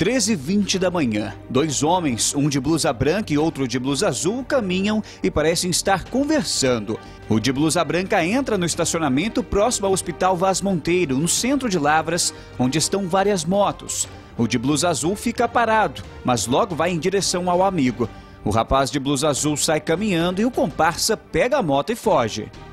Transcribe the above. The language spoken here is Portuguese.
13h20 da manhã. Dois homens, um de blusa branca e outro de blusa azul, caminham e parecem estar conversando. O de blusa branca entra no estacionamento próximo ao Hospital Vaz Monteiro, no centro de Lavras, onde estão várias motos. O de blusa azul fica parado, mas logo vai em direção ao amigo. O rapaz de blusa azul sai caminhando e o comparsa pega a moto e foge.